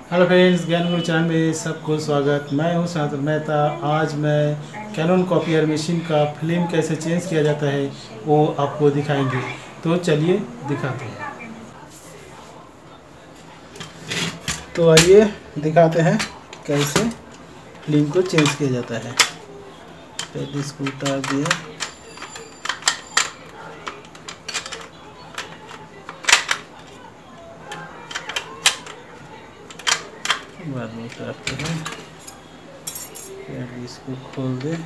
Hello friends, ज्ञान गुरु channel में सबको स्वागत। मैं हूं सनातन मेहता। आज मैं कैनन कॉपियर मशीन का फिल्म कैसे चेंज किया जाता है वो आपको दिखाएंगे। तो चलिए दिखाते हैं। तो आइए दिखाते हैं कैसे फिल्म को चेंज किया जाता है। पहले इसको उतार दिया, बाद में उतारते हैं। पहले इसको खोल दे।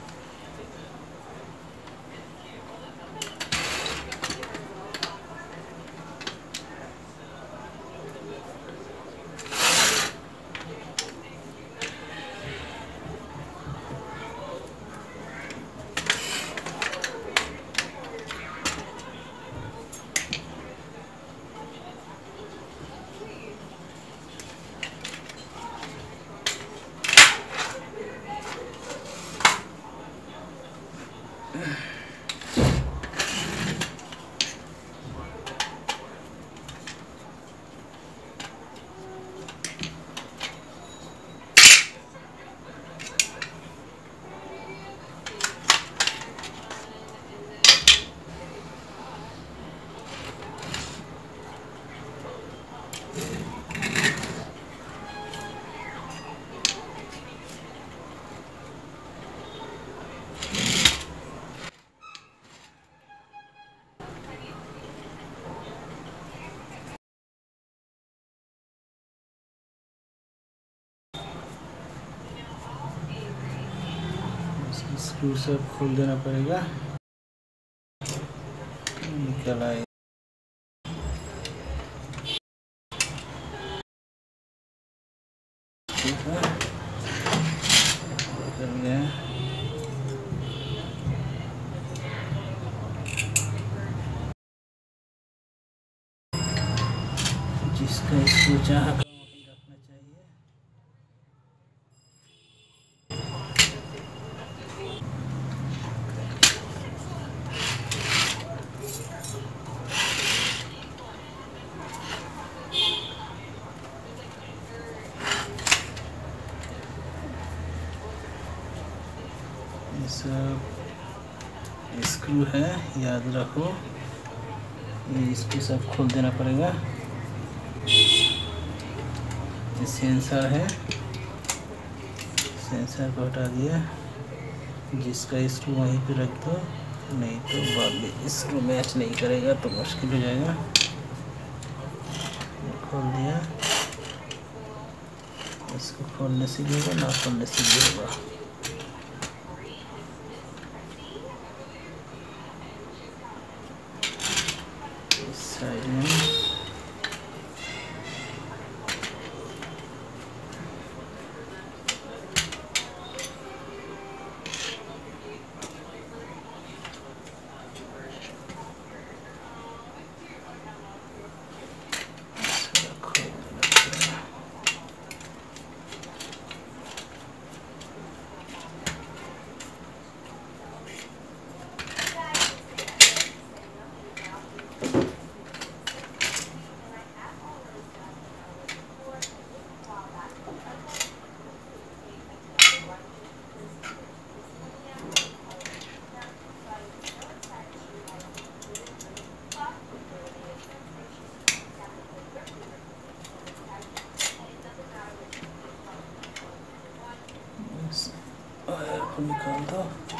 स्क्रू सब खोल देना पड़ेगा, निकल आए। कर गया। जिसका इसको जहाँ वहीं रखना चाहिए। ये सब स्क्रू है, याद रखो। ये इसको सब खोल देना पड़ेगा। ये सेंसर है, सेंसर को हटा दिया। जिसका स्क्रू वहीं पे रख दो, नहीं तो बाद में स्क्रू मैच नहीं करेगा तो मुश्किल हो जाएगा। खोल दिया। इसको खोलने से भी होगा, ना खोलने से भी होगा। इस साइड में वायर को निकाल दो।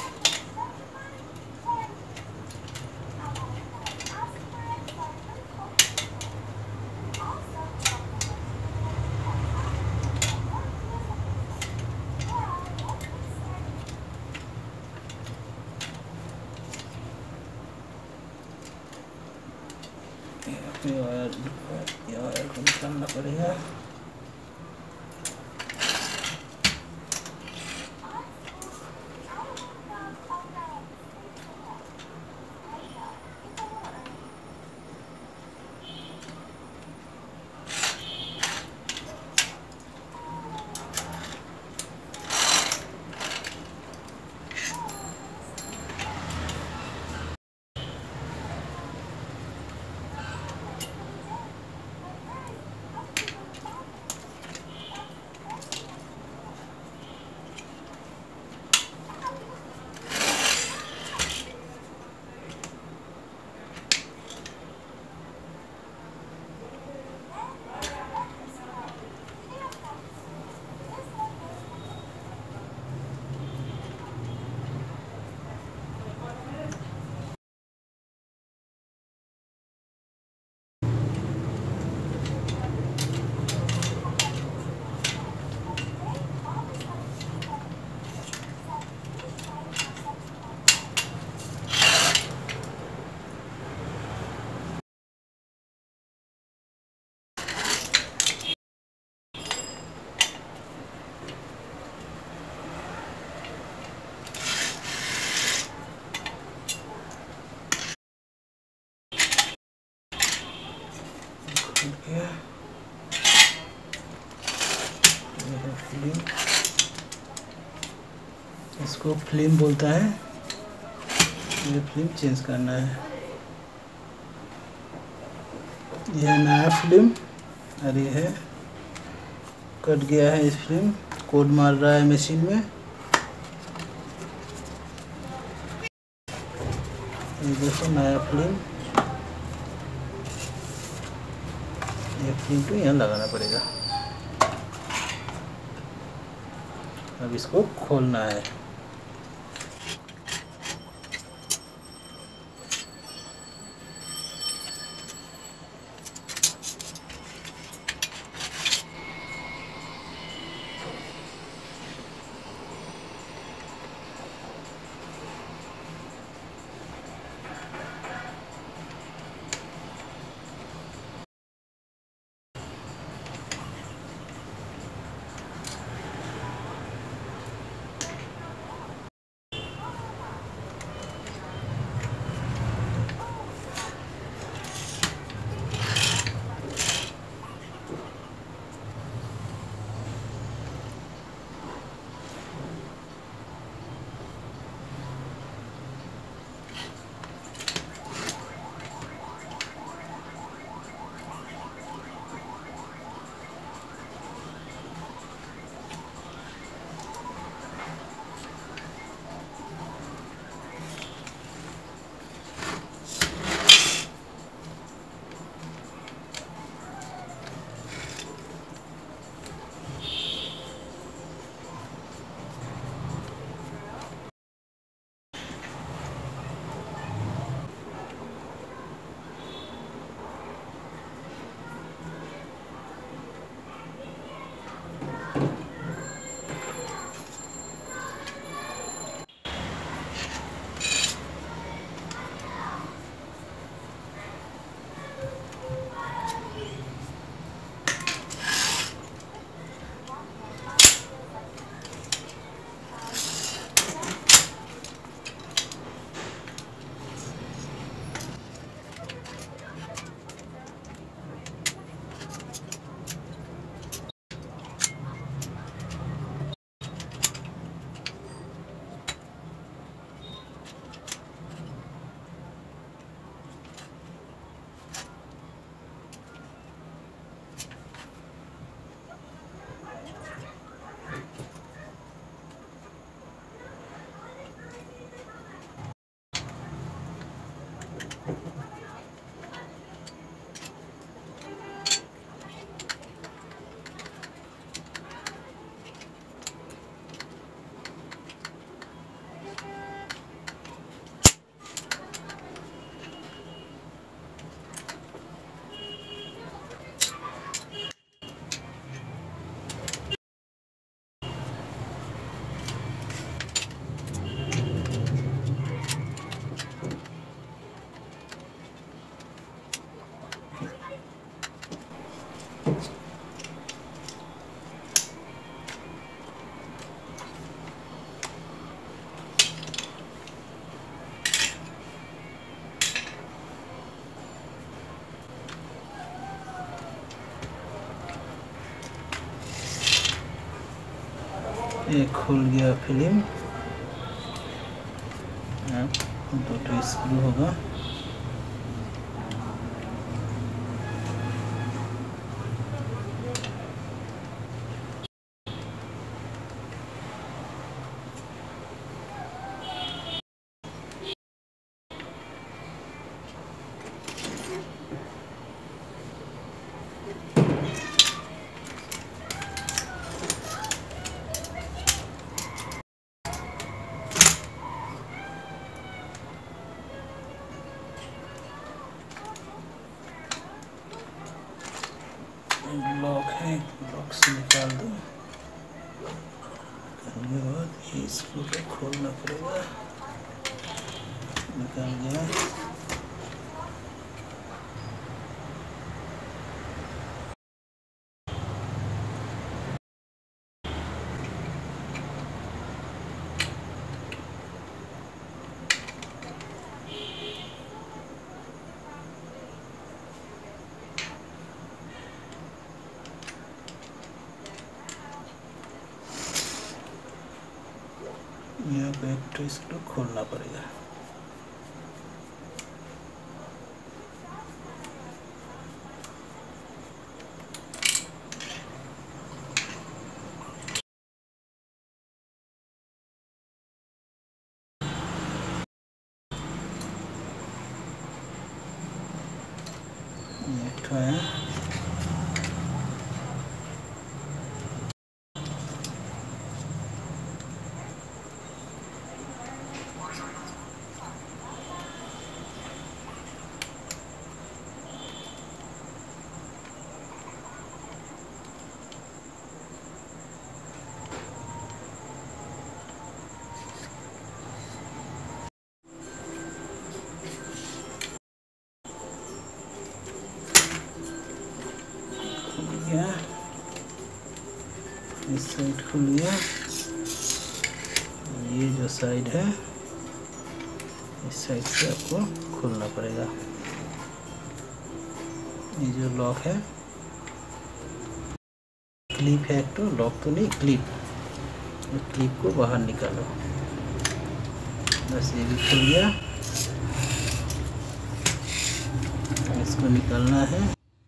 वायर को निकालना पड़ेगा। ये है फिल्म, इसको फिल्म बोलता है। ये फिल्म चेंज करना है। यह है नया फिल्म और ये है कट गया है। इस फिल्म कोड मार रहा है मशीन में। ये देखो नया फिल्म। ये फिल्म को यहाँ लगाना पड़ेगा। अब इसको खोलना है। ये खुल गया फिल्म। दो स्क्रू होगा। ब्लॉक है, ब्लॉक से निकाल दो। करने के बाद इसको खोलना पड़ेगा। निकाल गया। यहाँ पे एक तो इसको खोलना पड़ेगा। ये तो है, गया, इस साइड खुल गया। ये जो साइड है इस साइड से आपको खोलना पड़ेगा। ये जो लॉक है, क्लिप है, तो लॉक तो नहीं, क्लिप, क्लिप को बाहर निकालो। बस ये भी खुल गया, इसको निकालना है।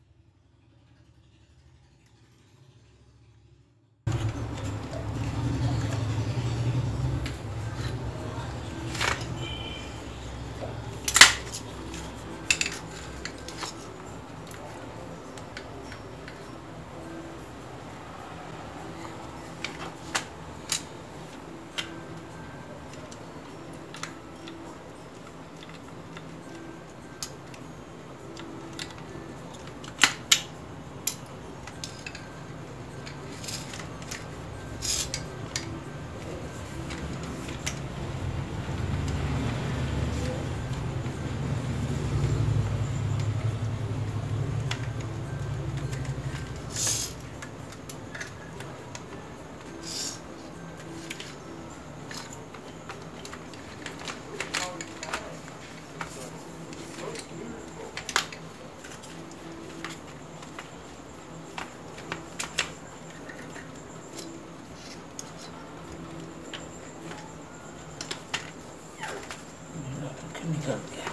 निकाल दिया।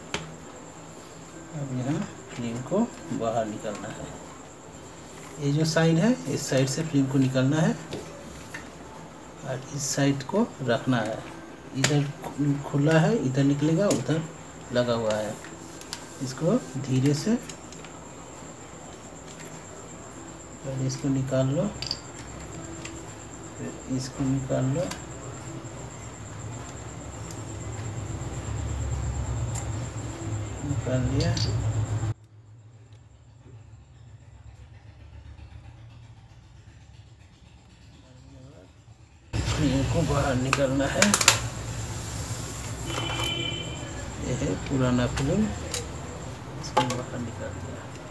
अब यहाँ फिल्म को बाहर निकालना है। ये जो साइड है, इस साइड से फिल्म को निकालना है और इस साइड को रखना है। इधर खुला है, इधर निकलेगा, उधर लगा हुआ है। इसको धीरे से पहले इसको निकाल लो, फिर इसको निकाल लो, निकाल लिया। फिल्म को बाहर निकालना है। यह है पुराना फिल्म, इसको बाहर निकाल दिया।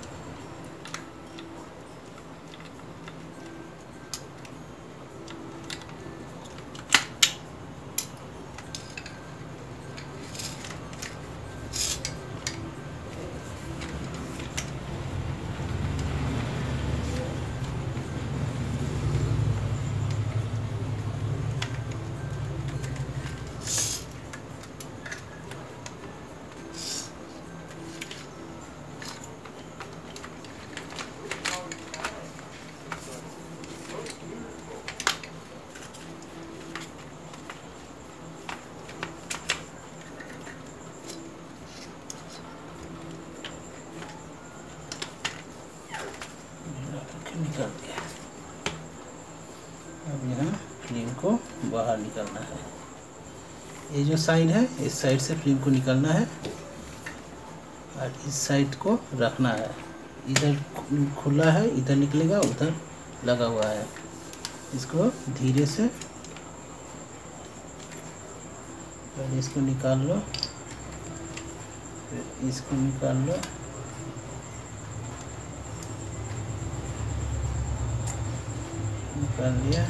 निकाल दिया। अब यहाँ फिल्म को बाहर निकालना है। ये जो साइड है, इस साइड से फिल्म को निकालना है और इस साइड को रखना है। इधर खुला है, इधर निकलेगा, उधर लगा हुआ है। इसको धीरे से पहले इसको निकाल लो, फिर इसको निकाल लो, निकाल लिया।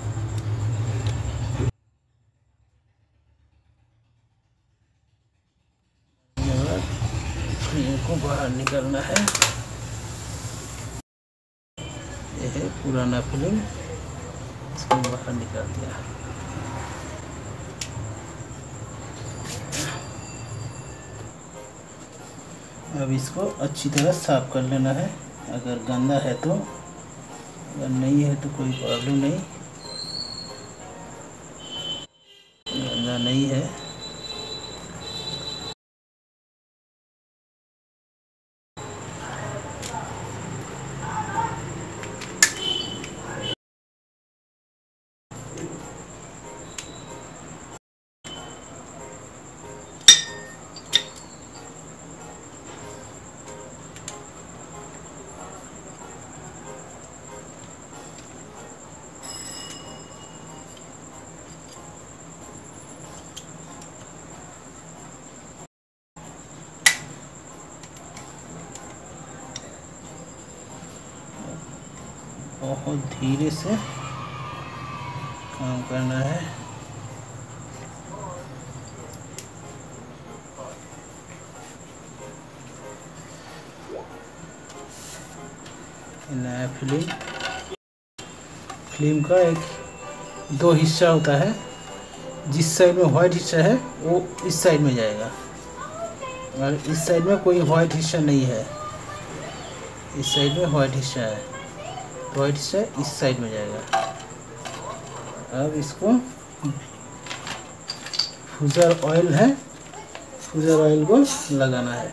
फिल्म को बाहर निकालना है। यह है पुराना फिल्म, इसको बाहर निकाल दिया। अब इसको अच्छी तरह साफ कर लेना है। अगर गंदा है तो, अगर नहीं है तो कोई प्रॉब्लम नहीं, गंदा नहीं है। बहुत धीरे से काम करना है। नया फिल्म का दो हिस्सा होता है। जिस साइड में वाइट हिस्सा है वो इस साइड में जाएगा, और इस साइड में कोई वाइट हिस्सा नहीं है। इस साइड में वाइट हिस्सा है, वाइट हिस्सा इस साइड में जाएगा। अब इसको फूजर ऑयल है, फूजर ऑयल को लगाना है।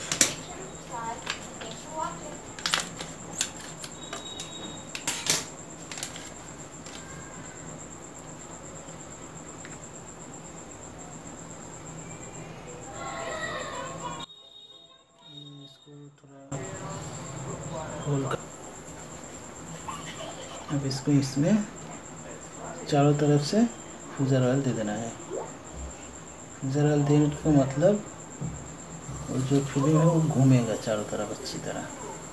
अब इसको इसमें चारों तरफ से फूजर ऑयल दे देना है। फूजर ऑयल देने का मतलब वो जो फिल्म है वो घूमेगा चारों तरफ अच्छी तरह।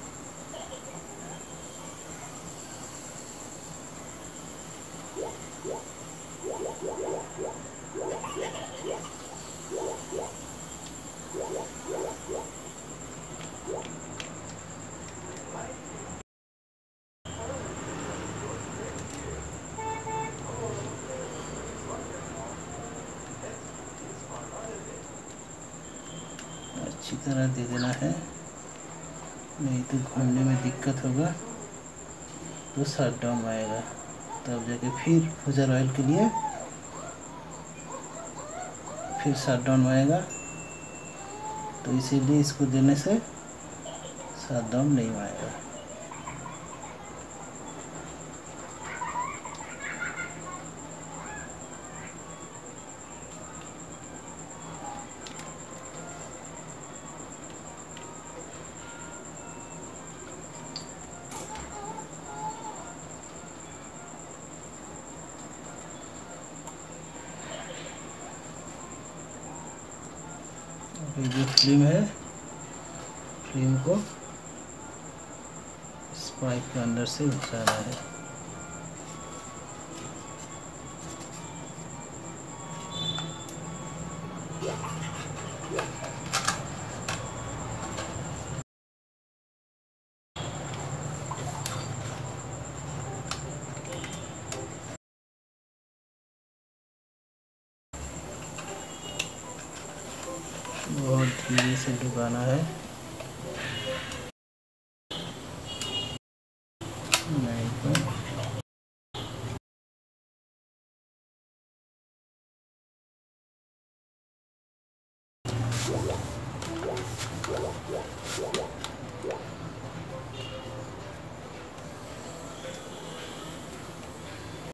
अच्छी तरह दे देना है, नहीं तो घूमने में दिक्कत होगा, तो शट डाउन आएगा। तब जाके फिर फूजर ऑयल के लिए फिर शट डाउन आएगा। तो इसीलिए इसको देने से शट डाउन नहीं आएगा। ये जो फिल्म है, फिल्म को इस पाइप के अंदर से घुसाना है। बहुत धीरे से डुबाना है, नहीं तो